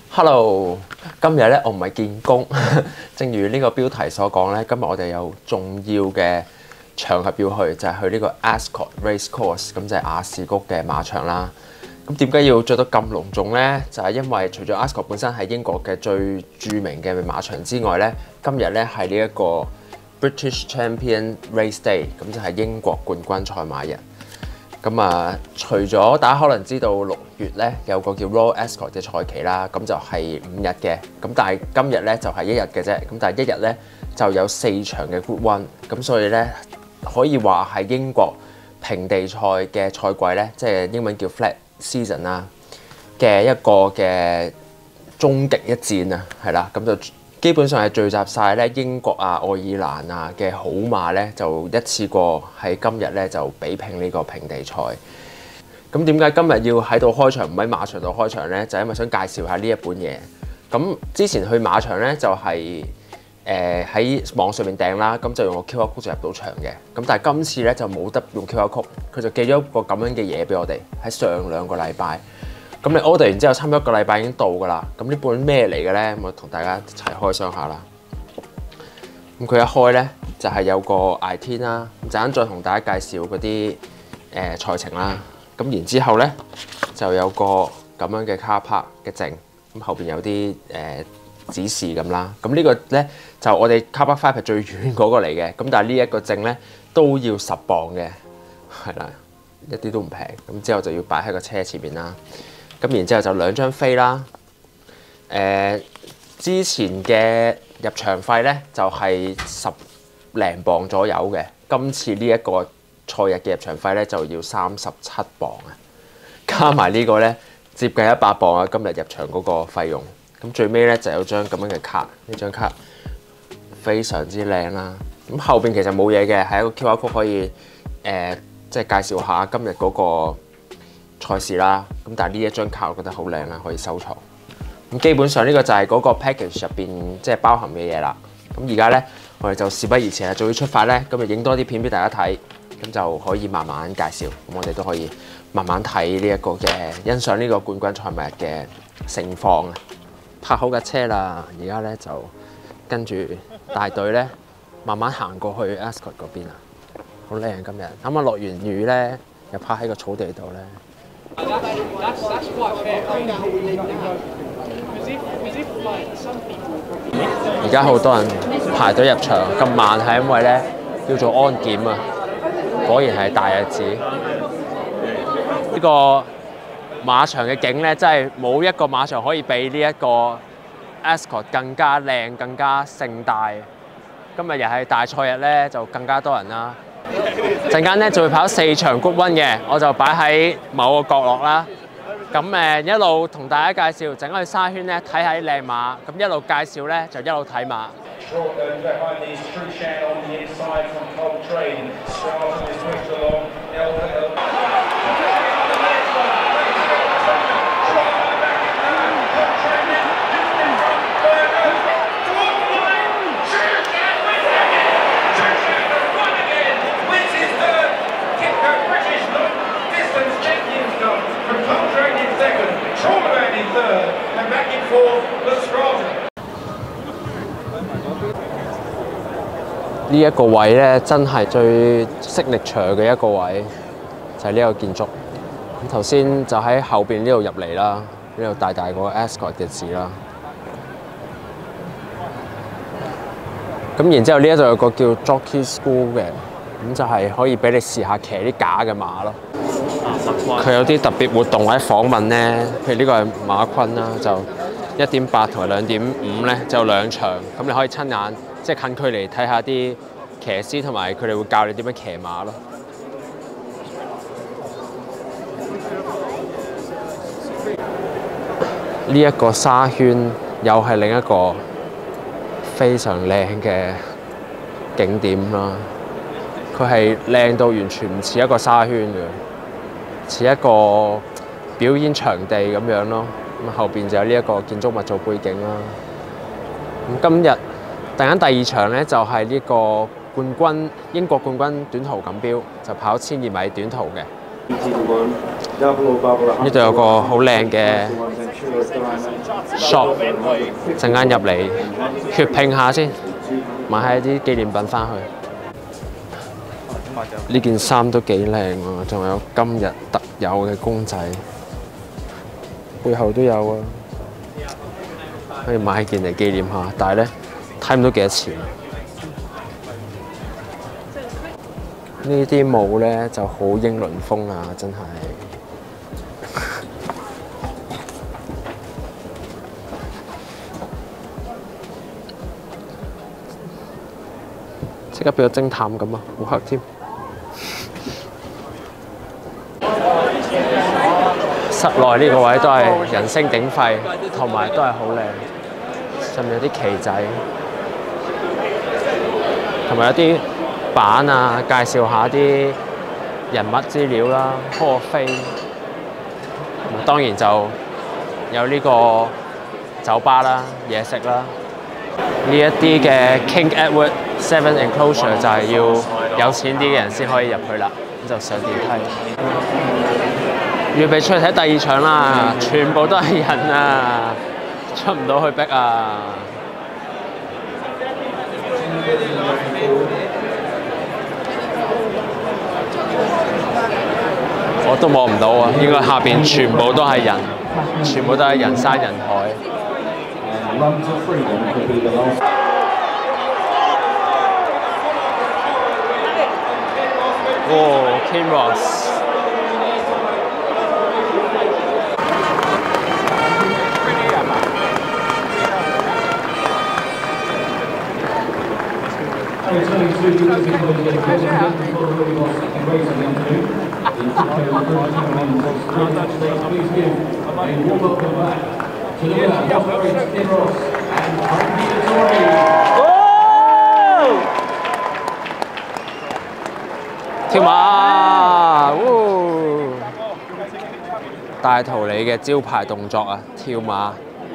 Hello，今日咧我唔係見工，正如呢個標題所講咧，今日我哋有重要嘅場合要去，就係去呢個 Ascot Racecourse， 咁就係亞士谷嘅馬場啦。咁點解要着得咁隆重呢？就係因為除咗 Ascot 本身係英國嘅最著名嘅馬場之外咧，今日咧係呢一個 British Champion Race Day， 咁就係英國冠軍賽馬日。咁啊，除咗大家可能知道6月咧有個叫 Royal Ascot 嘅賽期啦，咁就係5日嘅。咁但係今日咧就係1日嘅啫。咁但係1日咧就有4場嘅 Group 1，咁所以咧可以話係英國平地賽嘅賽季咧，即係英文叫 Flat Season 啦嘅一個嘅終極一戰啊，係啦，咁就基本上係聚集晒咧英國啊、愛爾蘭啊嘅好馬咧，就一次過喺今日咧就比拼呢個平地賽。咁點解今日要喺度開場，唔喺馬場度開場咧？就係因為想介紹下呢一本嘢。咁之前去馬場咧就係喺網上面訂啦，咁就用個 QR code 就入到場嘅。咁但係今次咧就冇得用 QR code，佢就寄咗個咁樣嘅嘢俾我哋喺上2個禮拜。咁你 order 完之後，差唔多1個禮拜已經到㗎啦。咁呢本咩嚟嘅咧？我同大家一齊開箱下啦。咁佢一開咧就係有個 i10 啦，陣間再同大家介紹嗰啲賽程啦。咁然之後咧就有個咁樣嘅 car park 嘅證，咁後邊有啲指示咁啦。咁呢個咧就我哋 car park 5係最遠嗰個嚟嘅。咁但係呢一個證咧都要10磅嘅，係啦，一啲都唔平。咁之後就要擺喺個車前面啦。咁然之後就2張飛啦。之前嘅入場費咧就係10零磅左右嘅，今次呢一個賽日嘅入場費咧就要37磅啊，加埋呢個咧接近100磅啊！今日入場嗰個費用。咁最尾咧就有張咁樣嘅卡，呢張卡非常之靚啦。咁後邊其實冇嘢嘅，係一個 QR code 可以即係介紹下今日嗰個賽事啦。咁但係呢一張卡我覺得好靚啦，可以收藏。咁基本上呢個就係嗰個 package 入邊即係包含嘅嘢啦。咁而家咧我哋就事不宜遲啦，早啲出發咧，咁就影多啲片俾大家睇，咁就可以慢慢介紹。咁我哋都可以慢慢睇呢一個嘅欣賞呢個冠軍賽馬日嘅盛況啊！泊好架車啦，而家咧就跟住大隊咧慢慢行過去 Ascot 嗰邊啊！好靚今日，啱啱落完雨咧，又泊喺個草地度咧。而家好多人排隊入場，咁慢係因為咧叫做安檢啊！果然係大日子。呢個馬場嘅景咧，真係冇一個馬場可以比呢一個 Ascot 更加靚、更加盛大。今日又係大賽日咧，就更加多人啦。陣間咧就會跑4場 Group 1嘅，我就擺喺某個角落啦。咁一路同大家介紹，陣間去沙圈咧睇下啲靚馬，咁一路介紹咧就一路睇馬。呢一個位咧，真係最signature嘅一個位，就係呢個建築。咁頭先就喺後邊呢度入嚟啦，呢度大大個 Ascot 嘅字啦。咁然之後呢一度有個叫 Jockey School 嘅，咁就係可以俾你試下騎啲假嘅馬咯。佢有啲特別活動或者訪問咧，譬如呢個係馬昆啦，就1.8同埋2.5咧，就有2場，咁你可以親眼即係近距離睇下啲騎師同埋佢哋會教你點樣騎馬咯。呢一個沙圈又係另一個非常靚嘅景點啦。佢係靚到完全唔似一個沙圈嘅，似一個表演場地咁樣咯。咁後邊就有呢一個建築物做背景啦。咁今日突然間第2場咧就係呢個英國冠軍短途錦標，就跑1200米短途嘅。呢度有個好靚嘅 shop， 陣間入嚟血拼下先，買下啲紀念品翻去。呢件衫都幾靚喎，仲有今日特有嘅公仔，背後都有啊，可以買件嚟紀念下。但係咧睇唔到幾多錢。呢啲帽咧就好英倫風啊，真係。即刻變咗偵探咁啊，好黑添。室內呢個位都係人聲鼎沸，同埋都係好靚，上面有啲旗仔，同埋有啲板啊，介紹下啲人物資料啦，科飛。當然就有呢個酒吧啦、嘢食啦。呢一啲嘅 King Edward Seven Enclosure 就係要有錢啲嘅人先可以入去啦，咁就上電梯。預備出去睇第二場啦，全部都係人啊，出唔到去逼啊！我都望唔到啊，應該下邊全部都係人，全部都係人山人海。哦 ，Kinross。跳馬，大圖里嘅招牌動作啊，跳馬。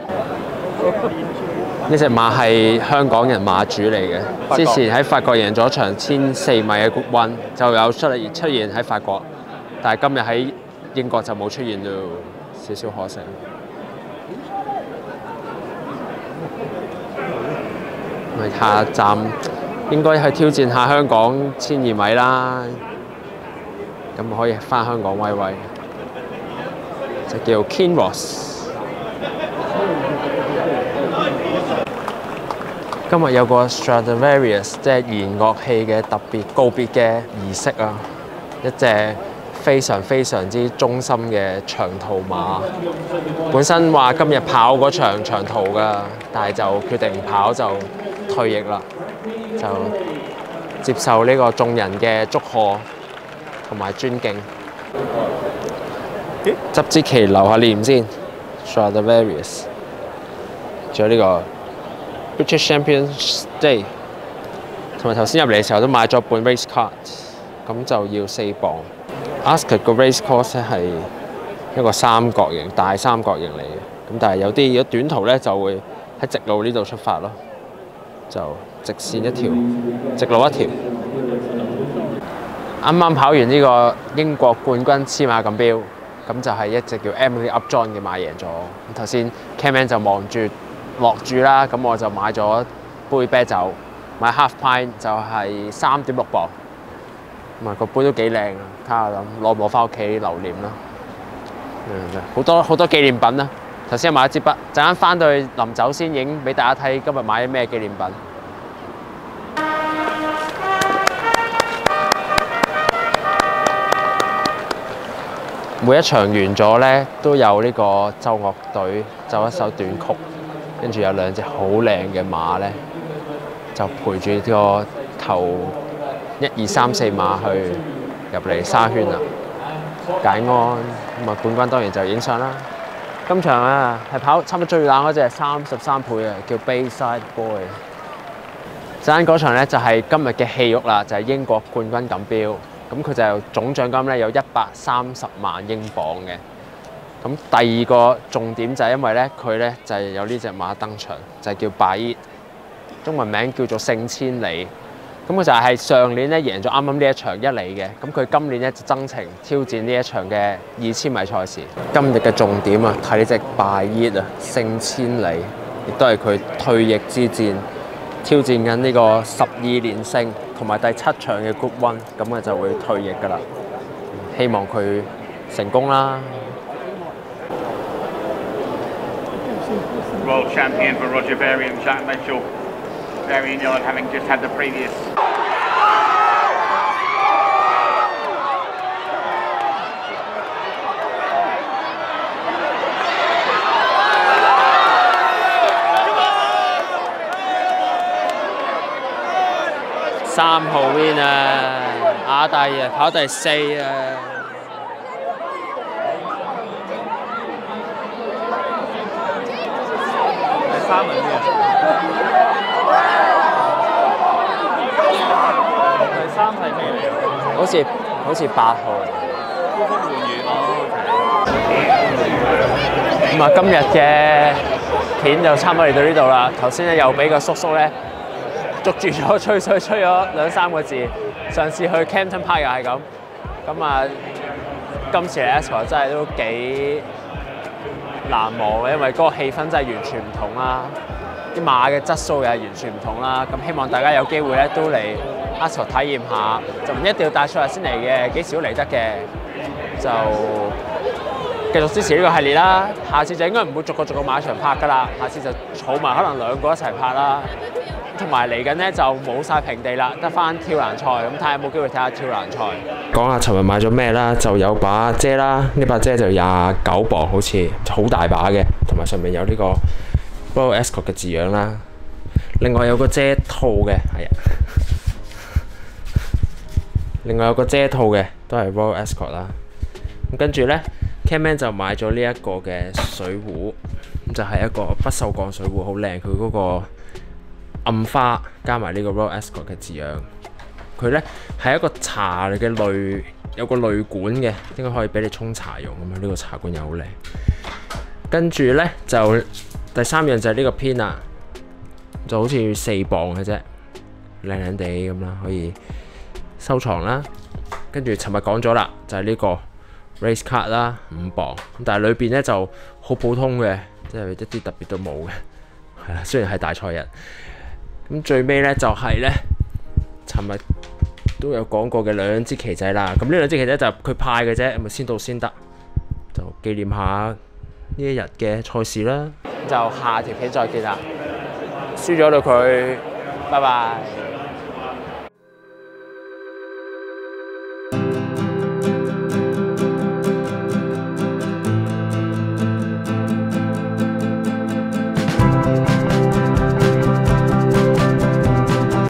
呢隻馬係香港人馬主嚟嘅，之前喺法國贏咗場1400米嘅 Group 1，就有出現喺法國，但係今日喺英國就冇出現咯，少少可惜。咪下站應該去挑戰下香港1200米啦，咁可以翻香港威威，就叫 Kinross。今日有個 Stradivarius 即係弦樂器嘅特別告別嘅儀式啊！一隻非常之忠心嘅長途馬，本身話今日跑嗰場長途㗎，但係就決定唔跑就退役啦，就接受呢個眾人嘅祝賀同埋尊敬。執支旗留下念先 ，Stradivarius， 仲有呢個。British Champions Day， 同埋頭先入嚟嘅時候都買咗本 race card， 咁就要4磅。Ascot 個 race course 係一個三角形，大三角形嚟嘅，咁但係有啲如果短途咧就會喺直路呢度出發咯，就直線一條，直路一條。啱啱跑完呢個英國冠軍黐馬錦標，咁就係一隻叫 Emily Upjohn 嘅馬贏咗。咁頭先 Cameron 就望住落注啦，咁我就買咗杯啤酒，買 half pint 就係3.6磅，咁啊個杯都幾靚啊！睇下攞唔攞翻屋企留念啦。好多紀念品啊！頭先買一支筆，陣間翻到去臨走先影俾大家睇今日買啲咩紀念品。每一場完咗咧，都有呢個奏樂隊奏一首短曲。跟住有2隻好靚嘅馬咧，就陪住個頭1、2、3、4馬去入嚟沙圈啦。解鞍咁啊，冠軍當然就影相啦。今場啊係跑差唔多最冷嗰隻33倍啊，叫 Bayside Boy。陣間嗰場咧就係今日嘅戲肉啦，就係英國冠軍錦標。咁佢就總獎金咧有130萬英鎊嘅。咁第二個重點就係因為咧，佢咧就係有呢隻馬登場，就係叫拜伊，中文名叫做勝千里。 咁佢就係上年咧贏咗啱啱呢一場1里嘅，咁佢今年咧就增程挑戰呢一場嘅2000米賽事。今日嘅重點啊，睇呢隻拜熱啊，勝千里，亦都係佢退役之戰，挑戰緊呢個12連勝同埋第7場嘅 Group 1，咁佢就會退役㗎啦。希望佢成功啦！ World champion for Roger Varian, Jack Mitchell. Varian Yard having just had the previous. Sam 號 win 啊，亞弟啊，跑第4啊！ 第3名嘅，第3係咩嚟㗎？ 好似8號。 高峰換羽哦。 咁啊，今日嘅片就差唔多嚟到呢度啦。頭先咧又俾個叔叔咧捉住咗吹水，吹咗2-3個字。上次去 Campton Park 又係咁。咁啊，今次嚟 Ascot 真係都幾難忘嘅，因為嗰個氣氛真係完全唔同啦，啲馬嘅質素又係完全唔同啦。咁希望大家有機會咧都嚟 Ascot 體驗下，就唔一定要帶賽日先嚟嘅，幾時都嚟得嘅。就繼續支持呢個系列啦。下次就應該唔會逐個馬場拍㗎啦，下次就儲埋可能2個一齊拍啦。同埋嚟緊咧就冇晒平地啦，得翻跳欄賽，咁睇下有冇機會睇下跳欄賽。講下尋日買咗咩啦？就有把遮啦，呢把遮就29磅，好似好大把嘅，同埋上面有呢個 Royal Ascot 嘅字樣啦。另外有個遮套嘅，係啊。另外有個遮套嘅，都係 Royal Ascot 啦。咁跟住咧 ，Camman 就買咗呢一個嘅水壺，咁就係一個不鏽鋼水壺，好靚，佢嗰個暗花加埋呢個 Royal Ascot 嘅字樣，佢咧係一個茶嘅濾，有個濾管嘅，應該可以俾你沖茶用咁樣。呢個茶罐又好靚。跟住咧就第3樣就係呢個pin啦，就好似4磅嘅啫，靚靚地咁啦，可以收藏啦。跟住尋日講咗啦，就係呢個 race card 啦，5磅，但係裏邊咧就好普通嘅，即係一啲特別都冇嘅，係啦。雖然係大賽日。咁最尾咧就係咧，尋日都有講過嘅2支旗仔啦。咁呢2支旗仔就佢派嘅啫，咁咪先到先得，就紀念下呢一日嘅賽事啦。就下條片再見啦，輸咗到佢，拜拜。